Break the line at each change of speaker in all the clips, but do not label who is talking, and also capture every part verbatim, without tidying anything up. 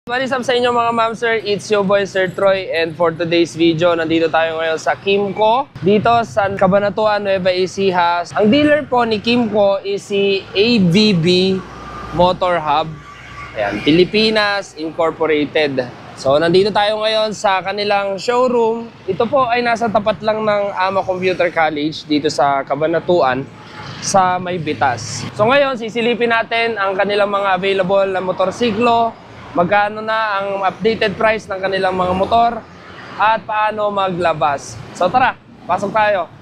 What is up sa inyo mga ma'am sir? It's your boy Sir Troy, and for today's video, nandito tayo ngayon sa Kymco dito sa Cabanatuan, Nueva Ecija. Ang dealer po ni Kymco is si A B B Motor Hub. Ayan, Pilipinas Incorporated. So nandito tayo ngayon sa kanilang showroom. Ito po ay nasa tapat lang ng Ama Computer College dito sa Cabanatuan sa May Bitas. So ngayon sisilipin natin ang kanilang mga available na motorsiklo, magkano na ang updated price ng kanilang mga motor, at paano maglabas. So tara, pasok tayo.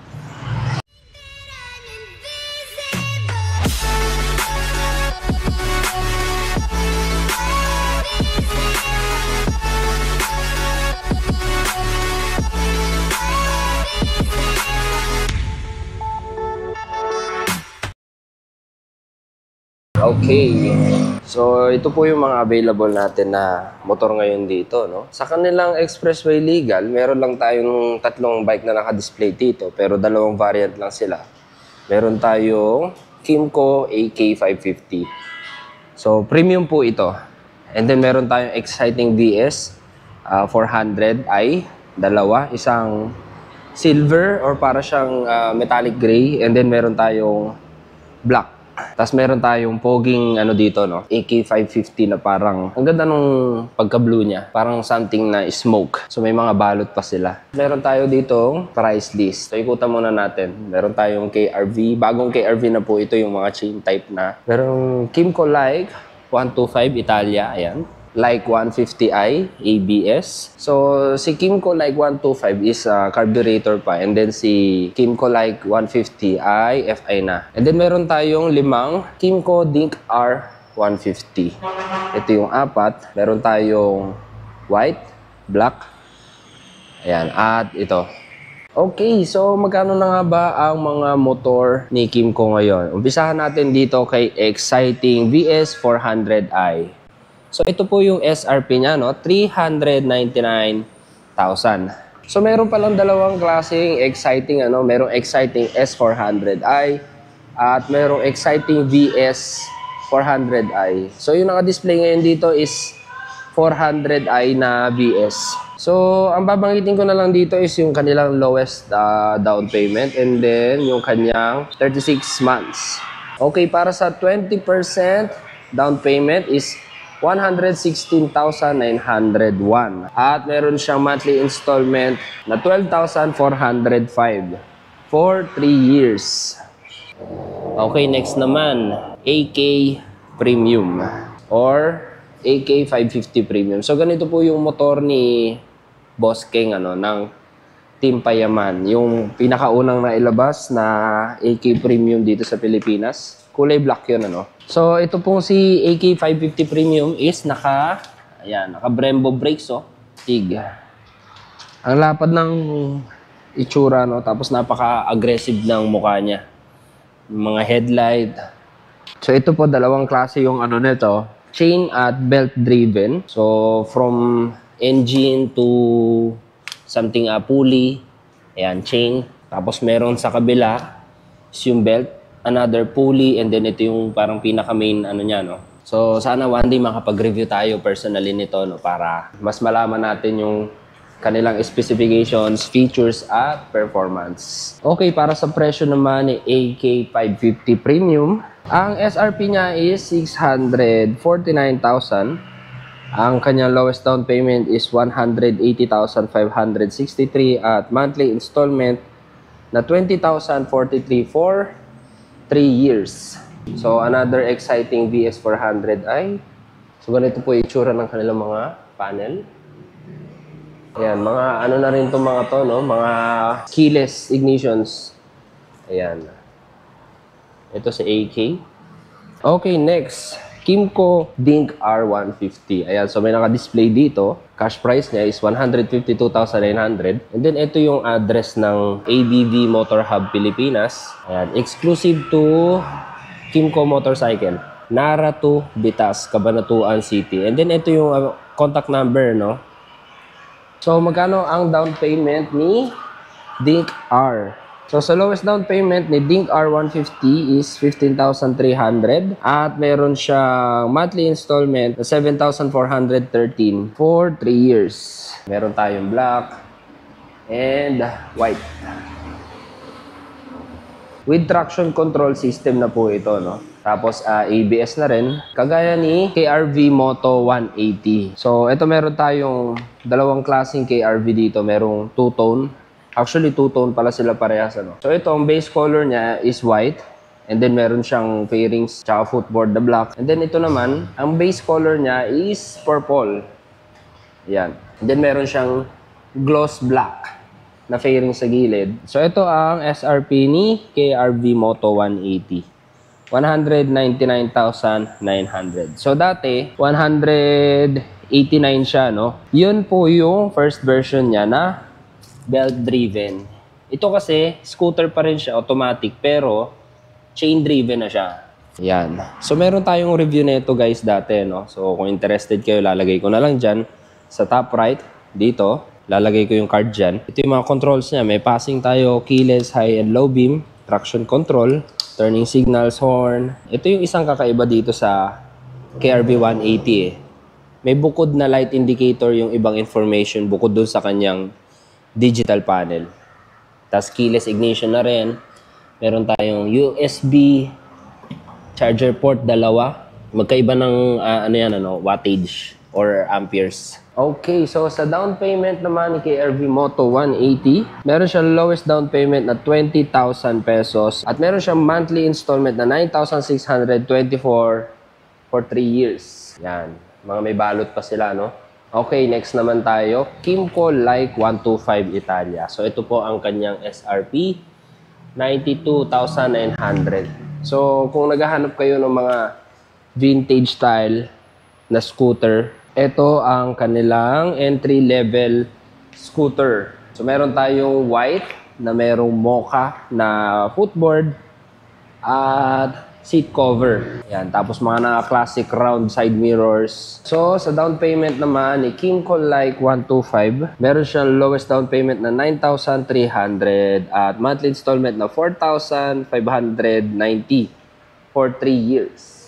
Okay. So, ito po yung mga available natin na motor ngayon dito, no? Sa kanilang Expressway Legal, meron lang tayong tatlong bike na naka-display dito, pero dalawang variant lang sila. Meron tayong Kymco A K five fifty. So, premium po ito. And then, meron tayong Exciting V S uh, four hundred i, dalawa. Isang silver or para siyang uh, metallic gray. And then, meron tayong black. Tapos meron tayong poging ano dito, no? A K five fifty na parang, ang ganda nung pagka-blue niya. Parang something na smoke. So may mga balot pa sila. Meron tayo ditong price list. So ikutan muna natin. Meron tayong K R V. Bagong K R V na po ito, yung mga chain type na. Merong Kymco Like one twenty-five Italia. Ayan. Like one fifty i A B S. So si Kymco Like one twenty-five is uh, carburetor pa, and then si Kymco Like one fifty i F I na. And then meron tayong limang Kymco Dink R one fifty. Ito yung apat. Meron tayong white, black, ayan, at ito. Okay, so magkano na nga ba ang mga motor ni Kymco ngayon? Umpisahan natin dito kay Exciting V S four hundred i. So, ito po yung S R P niya, no? three hundred ninety-nine thousand. So, meron palang dalawang klaseng exciting, ano? Merong Exciting S four hundred i at merong Exciting V S four hundred i. So, yung naka-display ngayon dito is four hundred i na V S. So, ang babanggitin ko na lang dito is yung kanilang lowest uh, down payment, and then yung kanyang thirty-six months. Okay, para sa twenty percent down payment is one hundred sixteen thousand nine hundred one. At meron siyang monthly installment na twelve thousand four hundred five for three years. Okay, next naman, A K Premium or A K five fifty Premium. So ganito po yung motor ni Boss King, ano, ng Team Payaman. Yung pinakaunang nailabas na A K Premium dito sa Pilipinas. Kulay black yun, ano. So, ito pong si A K five fifty Premium is naka, ayan, naka Brembo brakes, oh. Tig. Ang lapad ng itsura, no. Tapos napaka-aggressive ng mukha niya. Mga headlight. So, ito po, dalawang klase yung ano nito. Chain at belt driven. So, from engine to something uh, pulley. Ayan, chain. Tapos meron sa kabila is yung belt, another pulley, and then ito yung parang pinaka main ano niya, no. So sana one day makapag-review tayo personally nito, no, para mas malaman natin yung kanilang specifications, features at performance. Okay, para sa presyo naman ni A K five fifty Premium, ang S R P niya is six hundred forty-nine thousand. Ang kanyang lowest down payment is one hundred eighty thousand five hundred sixty-three at monthly installment na twenty thousand forty-three for three years. So, another Exciting V S four hundred i. So, ganito po yung itsura ng kanilang mga panel. Ayan, mga ano na rin itong mga to, no? Mga keyless ignitions. Ayan. Ito sa A K. Okay, next. Kymco Dink R one fifty. Ayan, so may naka-display dito. Cash price niya is one hundred fifty-two thousand nine hundred. And then, ito yung address ng A B B Motor Hub Pilipinas. Ayan, exclusive to Kymco Motorcycle. Nara to Bitas, Cabanatuan City. And then, ito yung uh, contact number, no? So, magkano ang down payment ni Dink R? So sa lowest down payment ni Dink R one fifty is fifteen thousand three hundred at meron siyang monthly installment na seven thousand four hundred thirteen for three years. Meron tayong black and white. With traction control system na po ito, no? Tapos uh, A B S na rin, kagaya ni K R V Moto one eighty. So ito meron tayong dalawang klaseng K R V dito, merong two-tone. Actually, two-tone pala sila parehas, ano? So ito, ang base color niya is white. And then meron siyang fairings tsaka footboard na black. And then ito naman, ang base color niya is purple. Yan. And then meron siyang gloss black na fairing sa gilid. So ito ang S R P ni K R V Moto one eighty. one hundred ninety-nine thousand nine hundred. So dati, one hundred eighty-nine siya, no? Yun po yung first version niya na belt-driven. Ito kasi, scooter pa rin siya, automatic, pero chain-driven na siya. Yan. So meron tayong review na ito guys dati, no? So kung interested kayo, lalagay ko na lang dyan sa top right, dito. Lalagay ko yung card dyan. Ito yung mga controls niya. May passing tayo, keyless, high and low beam, traction control, turning signals, horn. Ito yung isang kakaiba dito sa K R V one eighty eh. May bukod na light indicator yung ibang information bukod dun sa kanyang digital panel. Tapos keyless ignition na rin. Meron tayong U S B charger port, dalawa. Magkaiba ng uh, ano yan, ano, wattage or amperes. Okay, so sa down payment naman ni K R V Moto one eighty, meron siyang lowest down payment na twenty thousand pesos at meron siyang monthly installment na nine thousand six hundred twenty-four for three years. Yan, mga may balot pa sila, no? Okay, next naman tayo, Kymco Like one twenty-five Italia. So ito po ang kanyang S R P, ninety-two thousand nine hundred. So kung naghahanap kayo ng mga vintage style na scooter, ito ang kanilang entry-level scooter. So, meron tayong white na merong mocha na footboard at seat cover. Yan. Tapos, mga naka-classic round side mirrors. So, sa down payment naman ni Kymco Like one twenty-five, meron siyang lowest down payment na nine thousand three hundred at monthly installment na four thousand five hundred ninety for three years.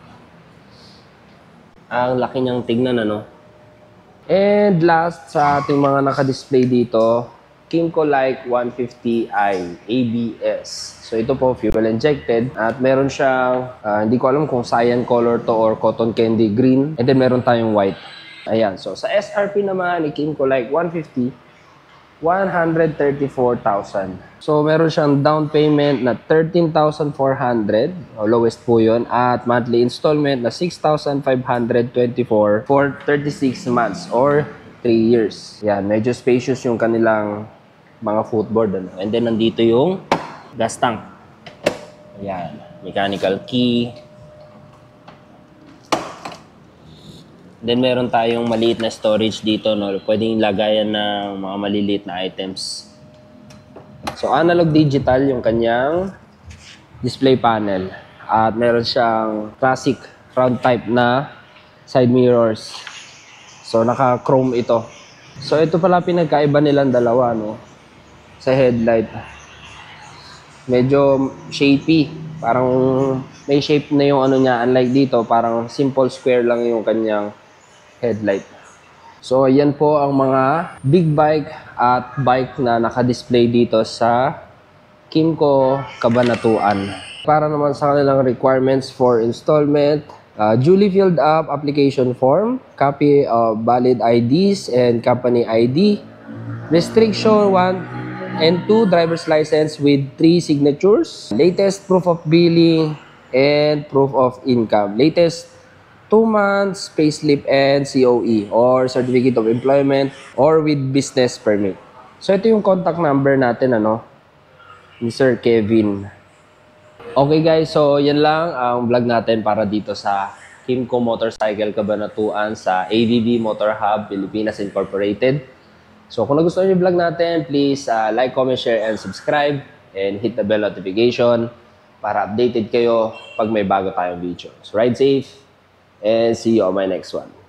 Ang laki niyang tignan, ano? And last sa ating mga naka-display dito, Kymco Like one fifty i A B S. So ito po, fuel injected. At meron siyang, uh, hindi ko alam kung cyan color to or cotton candy green. And then meron tayong white. Ayan. So sa S R P naman ni Kymco Like one fifty, one hundred thirty-four thousand. So, meron siyang down payment na thirteen thousand four hundred. O, lowest po yun. At monthly installment na six thousand five hundred twenty-four for thirty-six months or three years. Yan, medyo spacious yung kanilang mga footboard. Ano? And then, nandito yung gas tank. Ayan, mechanical key. Then, meron tayong maliit na storage dito. No? Pwedeng lagayan ng mga maliliit na items. So, analog digital yung kanyang display panel. At meron siyang classic round type na side mirrors. So, naka-chrome ito. So, ito pala pinagkaiba nilang dalawa, no? Sa headlight. Medyo shapy. Parang may shape na yung ano niya. Unlike dito, parang simple square lang yung kanyang headlight. So, yan po ang mga big bike at bike na naka-display dito sa Kymco Cabanatuan. Para naman sa kanilang requirements for installment, uh, duly filled up application form, copy of valid I Ds and company I D, restriction one and two driver's license with three signatures, latest proof of billing and proof of income, latest two months payslip and C O E or Certificate of Employment or with business permit. So ito yung contact number natin, ano, ni Sir Kevin. Okay guys, so yan lang ang vlog natin para dito sa Kymco Motorcycle Cabanatuan sa A V B Motor Hub Pilipinas Incorporated. So kung nagustuhan niyo yung vlog natin, please uh, like, comment, share, and subscribe and hit the bell notification para updated kayo pag may bago tayong video. So ride safe and see you on my next one.